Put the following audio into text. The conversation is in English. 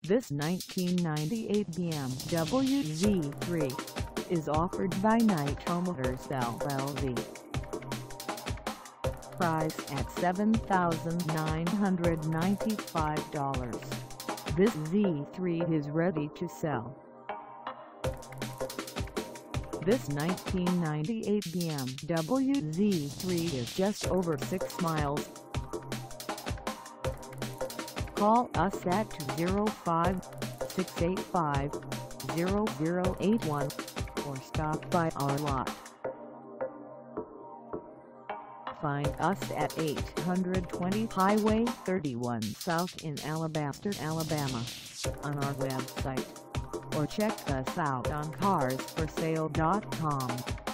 This 1998 BMW Z3 is offered by Nitro Motors LLC. Priced at $7,995, this Z3 is ready to sell. This 1998 BMW Z3 is just over 6 miles. Call us at 205-685-0081 or stop by our lot. Find us at 820 Highway 31 South in Alabaster, Alabama, on our website, or check us out on carsforsale.com.